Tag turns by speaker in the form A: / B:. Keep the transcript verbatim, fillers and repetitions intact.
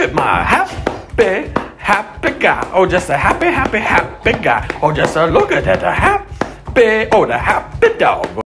A: at my happy, happy guy. Oh, just a happy, happy, happy guy. Oh, just a look at that, a happy, oh, the happy dog.